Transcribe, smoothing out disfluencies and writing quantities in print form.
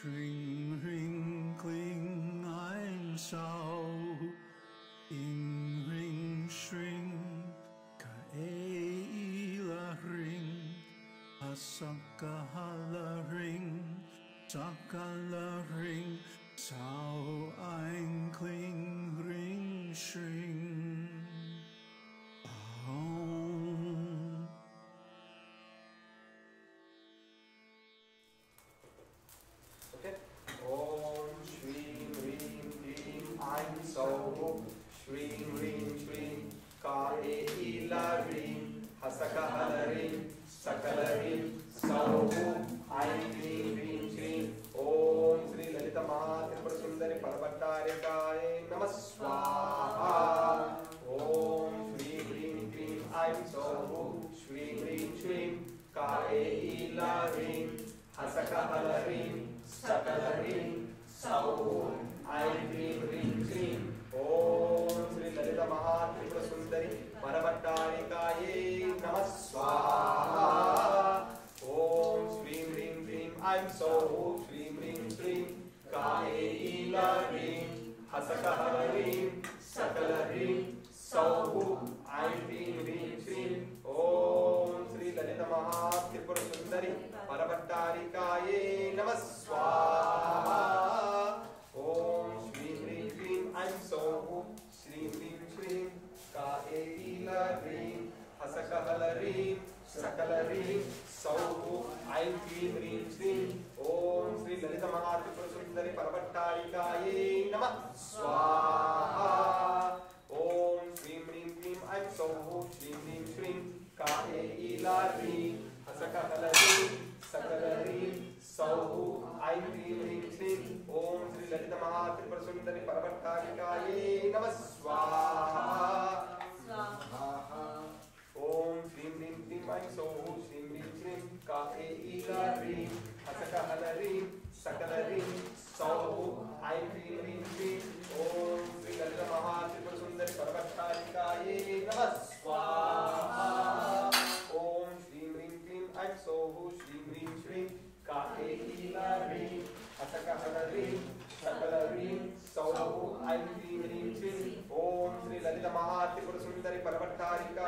Shring Ring Kling Ein Sau Ing Ring Shring Ka Eila Ring Asakahala Ring Sakala Ring Sao Ein Kling Ring Shring Om. Okay. Om Shrim Rim Klim Aim Sau Shrim Rim Shrim Ka Eila Rim Hasakahala Rim Sakala Rim Sau Aim Klim Rim Shrim Om Sri Lalita Mahātripura Sundari Parvattarikaye Namah Swaha. Om Shrim Rim Klim Aim Sau Shrim Rim Shrim Ka Eila Rim Hasakahala Rim Sakala Rim Sau Aim Klim Rim Shrim Om Sri Lalita Mahātripura Sundari Parvattarikaye Namah Swaha. Om Shrim Rim Klim Aim Sau Shrim Rim Shrim Ka Eila Rim Hasakahala Rim Sakala Rim Sau Aim Klim Rim Shrim Om Sri Lalita Mahātripura Sundari Parvattarikaye Namah Swaha. Om Shrim Rim Klim Aim Sau Shrim Rim Shrim Ka Eila Rim Hasakahala Rim Sakala Rim Sau Aim Klim Rim Shrim Om Sri Lalita Mahātripura Sundari Parvattarikaye Namah Swaha. Om Shrim Rim Klim Aim Sau Shrim Rim Shrim Ka Eila Rim Hasakahala Rim Sakala Rim Sau Aim Klim Rim Shrim Om Sri Lalita Mahātripura Sundari Parvattarikaye Namah Swaha. Om Shrim Rim Klim Aim Sau Shrim Rim Shrim Ka Eila Rim Hasakahala Rim Sakala Rim Sau Aim Klim Rim Shrim Om Sri Lalita Mahātripura Sundari Parvattarikaye Namah Swaha. Om Shrim Rim Klim Aim Sau Shrim Rim Shrim Ka Eila Rim Hasakahala Rim Sakala Rim Sau Aim Klim Rim Shrim Om Sri Lalita Mahātripura Sundari Parvattarikaye